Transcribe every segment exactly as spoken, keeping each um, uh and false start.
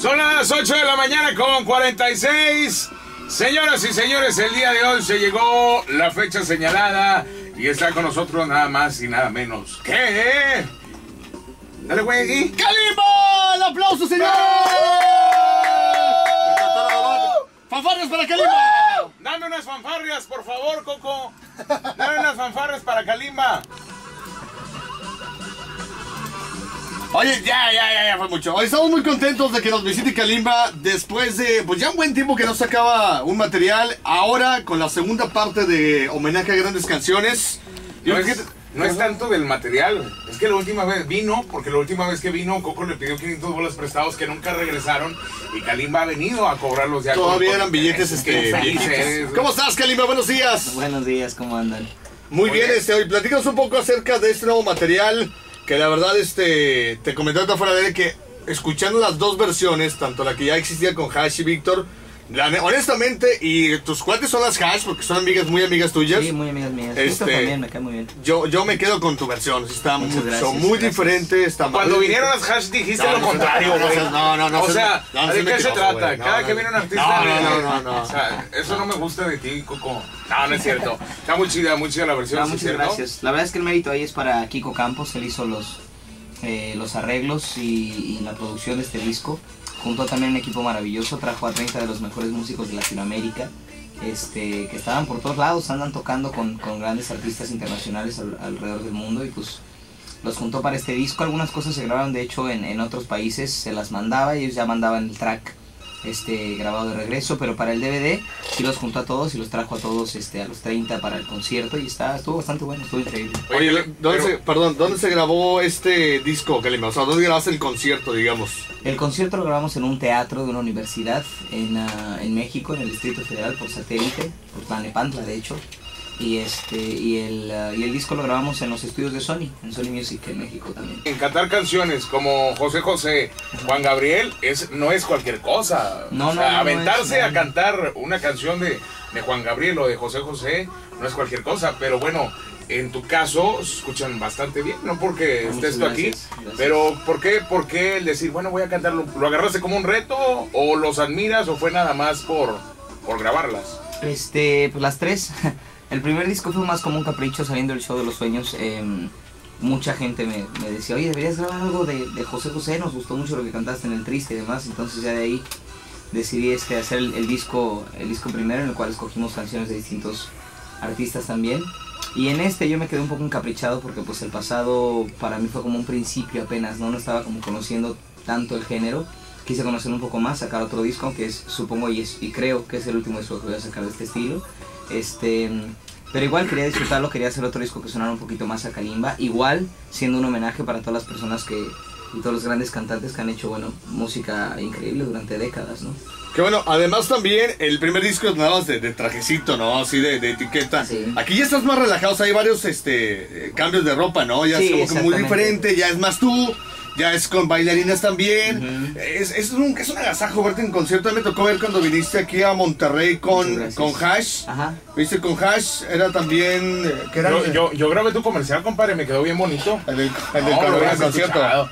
Son las ocho de la mañana con cuarenta y seis. Señoras y señores, el día de hoy se llegó la fecha señalada y está con nosotros nada más y nada menos que... Dale, güey. ¡Kalimba! ¡El aplauso, señor! ¡Fanfarrias para Kalimba! Dame unas fanfarrias, por favor, Coco. Dame unas fanfarrias para Kalimba. Oye, ya, ya, ya, ya fue mucho. Hoy estamos muy contentos de que nos visite Kalimba después de, pues ya un buen tiempo que no sacaba un material. Ahora con la segunda parte de homenaje a grandes canciones. No es, no es tanto del material, es que la última vez vino, porque la última vez que vino, Coco le pidió quinientos bolas prestados que nunca regresaron y Kalimba ha venido a cobrarlos ya. Todavía con, eran con, billetes, este, viejitos. ¿Cómo estás, Kalimba? Buenos días. Buenos días, ¿cómo andan? Muy Oye. bien, este, hoy platícanos un poco acerca de este nuevo material. Que la verdad, este, te comenté ahorita fuera de que escuchando las dos versiones, tanto la que ya existía con Hash y Víctor, la, honestamente, y tus cuates son las Hash, porque son amigas, muy amigas tuyas. Sí, muy amigas mías. Este, Víctor también me cae muy bien. Yo, yo me quedo con tu versión, está Muchas mucho, gracias, muy gracias. diferente. Está Cuando muy- vinieron las Hash dijiste No, lo no, contrario, no, güey. no, no, no, no, O no, sea, no, no, ¿de no, qué no, se no, trata? güey, no, Cada no, que no. viene un artista... No, no, de- no, no, no. O sea, eso no me gusta de ti, Coco. No, no es cierto. Está muy chida, muy chida la versión. No, ¿sí muchas es cierto? gracias. La verdad es que el mérito ahí es para Kiko Campos. Él hizo los, eh, los arreglos y, y la producción de este disco. Juntó también un equipo maravilloso. Trajo a treinta de los mejores músicos de Latinoamérica. Este, que estaban por todos lados, andan tocando con, con grandes artistas internacionales al, alrededor del mundo y pues los juntó para este disco. Algunas cosas se grabaron de hecho en, en otros países, se las mandaba y ellos ya mandaban el track este, grabado de regreso, pero para el D V D sí los juntó a todos y los trajo a todos este, a los treinta para el concierto y está, estuvo bastante bueno, estuvo increíble. Oye, Oye, ¿dónde pero- se, perdón, ¿dónde se grabó este disco, Kalimba? O sea, ¿dónde grabaste el concierto, digamos? El concierto lo grabamos en un teatro de una universidad en, uh, en México, en el Distrito Federal, por satélite, por Tlalnepantla de hecho. Y, este, y, el, uh, y el disco lo grabamos en los estudios de Sony, en Sony Music en México también. En cantar canciones como José José, Juan Gabriel, es, no es cualquier cosa. No, o sea, no, no, no aventarse es, no. a cantar una canción de, de Juan Gabriel o de José José no es cualquier cosa. Pero bueno, en tu caso se escuchan bastante bien, no porque No, estés muchas tú aquí. gracias, gracias. Pero ¿por qué, ¿por qué el decir, bueno, voy a cantarlo? ¿Lo agarraste como un reto o los admiras o fue nada más por, por grabarlas? Este, pues las tres. El primer disco fue más como un capricho saliendo del show de los sueños. Eh, mucha gente me, me decía, oye, deberías grabar algo de, de José José, nos gustó mucho lo que cantaste en El Triste y demás. Entonces ya de ahí decidí este, hacer el, el, disco, el disco primero, en el cual escogimos canciones de distintos artistas también. Y en este yo me quedé un poco encaprichado porque pues el pasado para mí fue como un principio apenas, ¿no? No estaba como conociendo tanto el género. Quise conocer un poco más, sacar otro disco, que es, supongo y, es, y creo que es el último disco que voy a sacar de este estilo. Este, pero igual quería disfrutarlo, quería hacer otro disco que sonara un poquito más a Kalimba. Igual siendo un homenaje para todas las personas que, y todos los grandes cantantes que han hecho, bueno, música increíble durante décadas, ¿no? Que bueno, además también el primer disco andabas de, de trajecito, ¿no? Así de, de etiqueta. Sí. Aquí ya estás más relajado, o sea, hay varios este, eh, cambios de ropa, ¿no? Ya Sí, es como que muy exactamente. diferente, ya es más tú, ya es con bailarinas también. Ujú. es, es, un, es un agasajo verte en concierto. A mí me tocó ver cuando viniste aquí a Monterrey con, Muchas con gracias. Hash. Ajá. Viste con Hash, era también... eh, ¿qué era? Yo, yo, yo grabé tu comercial, compadre, me quedó bien bonito. El del, el del No, lo el hubieras concierto. escuchado.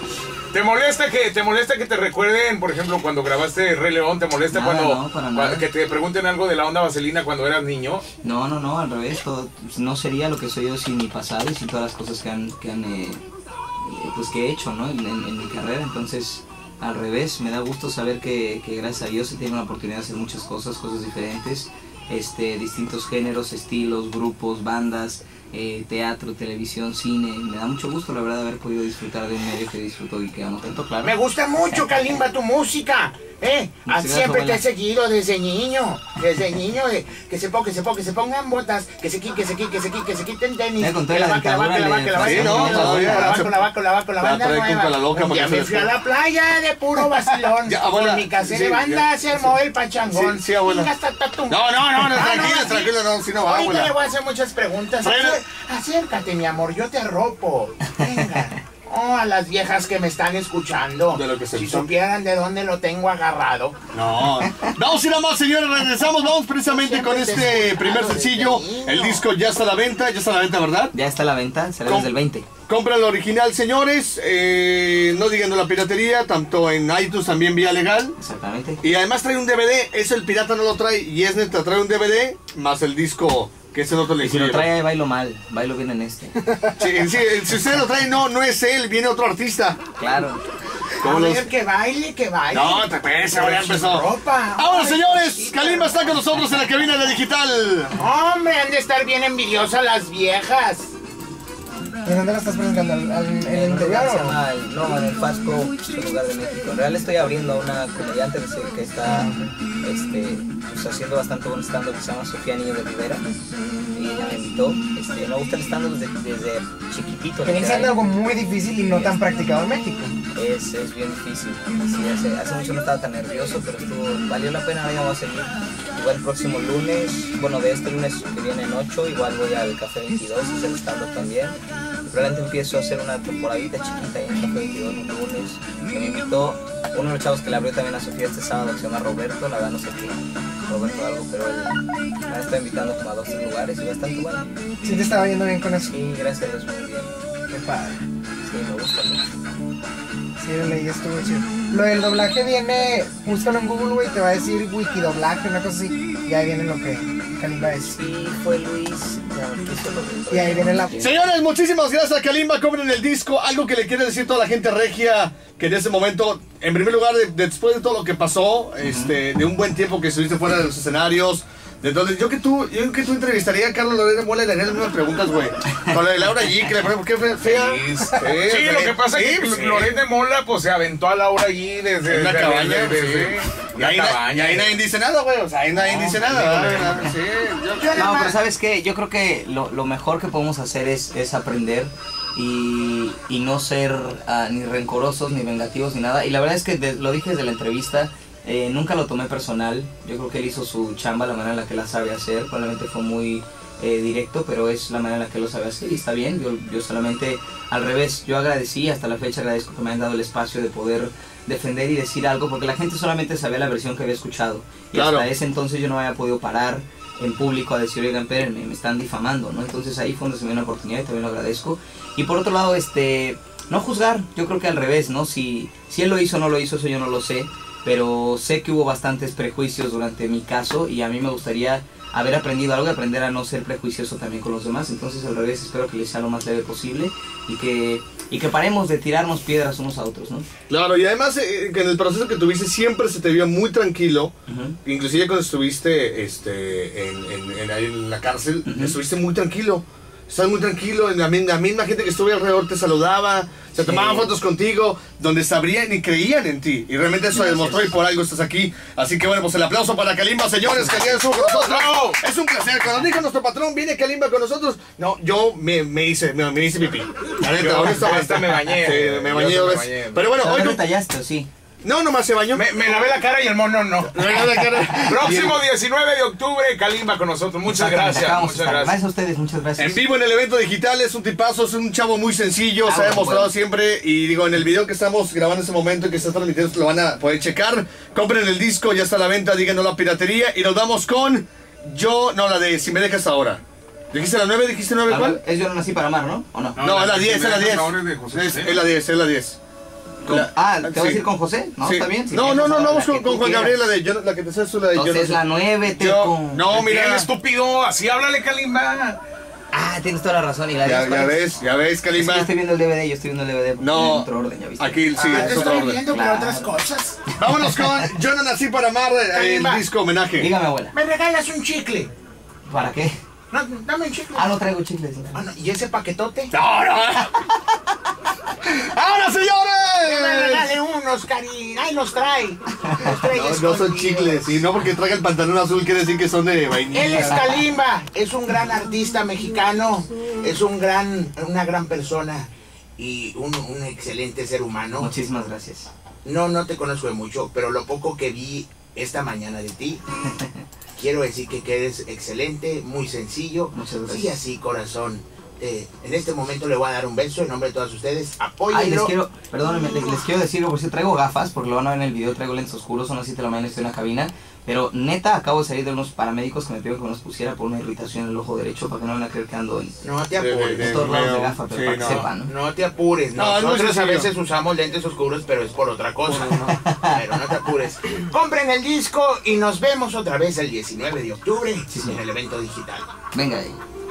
¿Te molesta que te molesta que te recuerden, por ejemplo, cuando grabaste Rey León? ¿Te molesta Nada, cuando, no, para cua- nada. que te pregunten algo de la onda vaselina cuando eras niño? No, no, no, al revés, todo, pues, no sería lo que soy yo sin mi pasado y sin todas las cosas que han, que han eh, eh, pues que he hecho, ¿no? En, en- en mi carrera, entonces al revés, me da gusto saber que, que gracias a Dios se tiene la oportunidad de hacer muchas cosas, cosas diferentes, este, distintos géneros, estilos, grupos, bandas, eh, teatro, televisión, cine. Me da mucho gusto, la verdad, haber podido disfrutar de un medio que disfruto y que amo tanto, claro. Me gusta mucho, Kalimba, tu música. ¿Eh? Muchas Ah, gracias, siempre te abuela. he seguido desde niño. Desde niño, de, que se pongan, que se pongan, que se pongan botas, que se quiten, que se quiten, que se quiten, que se quiten tenis. Ya con toda que la la va, que la va, que la va, que la va, Sí, que la no, va, que la va, todavía. que la va, que la va, que la va, que la La banda trae con nueva. la loca Un para día que se me le fui a ponga. la playa de puro vacilón. Ya, abuela, Con mi casera sí, de banda ya, se armó el pachangón. Sí, sí, abuela. Venga, hasta tatum. No, no, no, no, Ah, tranquila, así. tranquila, no, si no va, Ahorita abuela. le voy a hacer muchas preguntas. Tráele. Acé- Acércate, mi amor, yo te arropo. Venga. Oh, a las viejas que me están escuchando. De lo que se si están- supieran de dónde lo tengo agarrado. No. Vamos a ir a más, señores. Regresamos. Vamos precisamente Siempre con te este escucho primer desde sencillo. niño. El disco ya está a la venta. Ya está a la venta, ¿verdad? Ya está a la venta, será Com- desde el veinte. Compra el original, señores. Eh, no digan de la piratería. Tanto en iTunes también vía legal. Exactamente. Y además trae un D V D. Eso el pirata no lo trae. Y es neta, trae un D V D más el disco. Que ese no te lo Y si lo incluye. trae, bailo mal, bailo bien en este. Sí, sí, si usted lo trae, no, no es él. Viene otro artista. Claro. A ¿Cómo los- ver, que baile, que baile. No, te pese, ya Sin empezó. ropa. Ahora, Ay, señores, cosita. Kalimba está con nosotros en la cabina de digital. Hombre, han de estar bien envidiosas las viejas. ¿En dónde la estás presentando? ¿Al- al- ¿En el En un lugar interior se o no? llama el- no, en el Fasco, es un lugar de México. En realidad estoy abriendo a una comediante que se- que está este, pues, haciendo bastante buen stand-up, que se llama Sofía Niño de Rivera. Y ella me invitó. Este, me gusta el stand-up desde, desde chiquitito. Que viene siendo literal. algo muy difícil y no tan practicado en México. Es, es bien difícil. Sí, hace, hace mucho no estaba tan nervioso, pero estuvo, valió la pena, ahora ya voy a seguir. Igual el próximo lunes, bueno, de este lunes que viene en ocho, igual voy al Café veintidós a hacer stand-up también. Probablemente empiezo a hacer una temporadita chiquita ahí en el Café veintidós un lunes. Que me invitó uno de los chavos que le abrió también a Sofía este sábado, que se llama Roberto, la verdad no sé qué, Roberto algo, pero él me está invitando como a dos tres lugares y bastante bueno. Sí te estaba yendo bien con eso. Sí, gracias a Dios, muy bien. Qué padre. Sí, me gusta mucho. Sí, lo leí, estuvo chido. Lo del doblaje viene, búscalo en Google, güey, te va a decir wikidoblaje, una cosa así. Y ahí viene lo que Kalimba es. Sí, fue Luis, no, quiso lo Y ahí viene la... Señores, muchísimas gracias a Kalimba. Compren el disco. Algo que le quiere decir toda la gente regia. Que en ese momento, en primer lugar, de- de- después de todo lo que pasó, este, de un buen tiempo que estuviste fuera de los escenarios. De entonces, yo que tú, yo que tú entrevistaría a Carlos Lorena Mola y le haría las mismas preguntas, güey. Con la de Laura G, que le ponen, ¿por qué fue fea? Sí, Sí, sí, lo que pasa es que sí, sí. Loret de Mola pues se aventó a Laura allí desde En la desde- cabaña, desde- sí. desde- Y la ahí, na- cabaña. y ahí nadie dice nada, güey. O sea, ahí nadie No, dice nada. híjole. ¿verdad? Sí, yo- Yo nada No, más- pero ¿sabes qué? Yo creo que lo, lo mejor que podemos hacer es, es aprender y, y no ser ah, ni rencorosos, ni vengativos, ni nada. Y la verdad es que de- lo dije desde la entrevista, eh, nunca lo tomé personal. Yo creo que él hizo su chamba, la manera en la que la sabe hacer. Probablemente fue muy eh, directo, pero es la manera en la que lo sabe hacer y está bien. Yo, yo solamente, al revés, yo agradecí, hasta la fecha agradezco que me hayan dado el espacio de poder defender y decir algo, porque la gente solamente sabía la versión que había escuchado. Y Claro. hasta ese entonces yo no había podido parar en público a decir, oigan, espérenme, me están difamando, ¿no? Entonces ahí fue donde se me dio una oportunidad y también lo agradezco. Y por otro lado, este, no juzgar, yo creo que al revés, ¿no? Si, si él lo hizo o no lo hizo, eso yo no lo sé, pero sé que hubo bastantes prejuicios durante mi caso y a mí me gustaría haber aprendido algo y aprender a no ser prejuicioso también con los demás. Entonces al revés, espero que les sea lo más leve posible y que, y que paremos de tirarnos piedras unos a otros, ¿no? Claro, y además eh, que en el proceso que tuviste siempre se te vio muy tranquilo. Ujú. Inclusive cuando estuviste este, en, en, en, ahí en la cárcel, Ujú. estuviste muy tranquilo. Estás muy tranquilo, la, mi- la misma gente que estuvo alrededor te saludaba, se Sí. tomaban fotos contigo, donde sabrían y creían en ti. Y realmente eso Gracias. demostró y por algo estás aquí. Así que bueno, pues el aplauso para Kalimba, señores, que ya estuvo con nosotros. ¡Bravo! Es un placer. Cuando dijo nuestro patrón, viene Kalimba con nosotros. No, yo me, me hice, me, me hice pipí. La neta, Yo honestamente. hasta me bañé. Sí, me Yo bañé. hasta me ¿ves? bañé. Pero bueno, ¿No hoy te no, retallaste o sí? no, nomás se bañó. Me, me lavé la cara y el mono no. Me bañó la cara. Próximo diecinueve de octubre, Kalimba con nosotros. Muchas Exactamente, gracias. acá vamos a Muchas estar. gracias. Gracias a ustedes, muchas gracias. En vivo en el evento digital, es un tipazo, es un chavo muy sencillo, Ah, se ha bueno, demostrado bueno. siempre. Y digo, en el video que estamos grabando en ese momento y que está transmitiendo, lo van a poder checar. Compren el disco, ya está a la venta, díganos la piratería. Y nos vamos con Yo, no, la de Si me dejas ahora. ¿Dijiste la nueve? ¿Dijiste nueve A cuál? ver, es Yo no nací para amar, ¿no? ¿O no? No, es la diez, es la diez. ahora es de José Es, José. es la diez, es la diez. Con- La- ah, ¿te voy a sí. decir con José? ¿No? Sí. ¿Está bien? Si no, quieres, no, no, ahora no, vamos la que con, con tú Juan quieras. Gabriel, la de yo, la que te sabes tú, la de yo. Entonces no la sé. nueve, te Yo- con... no, ¿Qué, mira. estúpido? Así háblale, Kalimba. Ah, tienes toda la razón. ¿Y la Ya, diez cuál ya es? ves, ya ves, Es que Kalimba. yo estoy viendo el D V D, yo estoy viendo el D V D No, en otro orden, ¿ya viste? Aquí sí, Ah, es te otro estoy orden. viendo Claro. para otras cosas. Vámonos con Yo no nací para amar, eh, el Kalimba. disco homenaje. Dígame, abuela. ¿Me regalas un chicle? ¿Para qué? No, dame un chicle. Ah, no traigo chicles. ¿no? Ah, no, ¿y ese paquetote? ¡No, no! ¡Ahora, Que me señores! regale unos, Karin. Ahí los trae. Los trae No, no son escondidos. chicles, y no porque traiga el pantalón azul quiere decir que son de vainilla. Él es Kalimba, es un gran artista mexicano, es un gran, una gran persona y un, un excelente ser humano. Muchísimas gracias. No, no te conozco de mucho, pero lo poco que vi esta mañana de ti, quiero decir que, que eres excelente, muy sencillo. Muchas gracias. Y así, corazón, este, en este momento le voy a dar un beso en nombre de todos ustedes. Ay, les Apóyenlo. quiero, perdónenme, les, les quiero decir, por si traigo gafas, porque lo van a ver en el video, traigo lentes oscuros, son las siete de la mañana, estoy en la cabina, pero neta, acabo de salir de unos paramédicos que me pidieron que me los pusiera por una irritación en el ojo derecho, para que no van a creer que ando en, No te De- de- apures. de- en todos lados de veo, gafa, pero sí, para que no. sepan, ¿no? No te apures. No, es muy Nosotros a sencillo. veces usamos lentes oscuros, pero es por otra cosa. Pero no te apures. Compren el disco y nos vemos otra vez el diecinueve de octubre Sí, señor. en el evento digital. Venga de ahí.